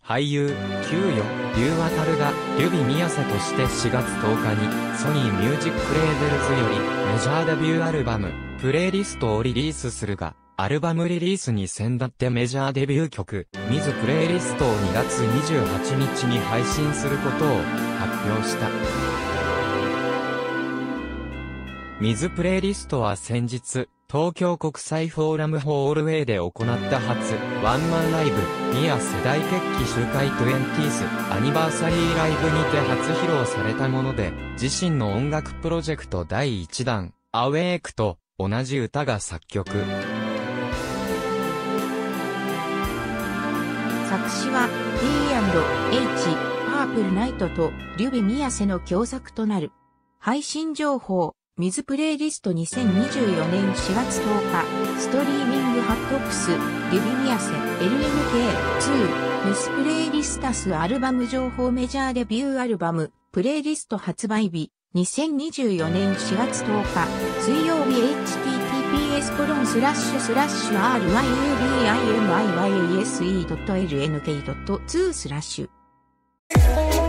俳優、給与、龍渉が、リュビ宮瀬として4月10日に、ソニーミュージックレーベルズより、メジャーデビューアルバム、プレイリストをリリースするが、アルバムリリースに先立ってメジャーデビュー曲、ミズプレイリストを2月28日に配信することを発表した。ミズプレイリストは先日、東京国際フォーラムホールウェイで行った初ワンマンライブ、ミヤ世代決起集会 20th アニバーサリーライブにて初披露されたもので、自身の音楽プロジェクト第1弾、アウェークと同じ歌が作曲。 作詞は D&H、パープルナイトとリュビ宮瀬の共作となる。配信情報。ミズプレイリスト2024年4月10日、ストリーミングハットオプス、リュビミヤセ、LMK2、ミスプレイリスタスアルバム情報メジャーデビューアルバム、プレイリスト発売日、2024年4月10日、水曜日 https://ruyubimiyase.lnk.2/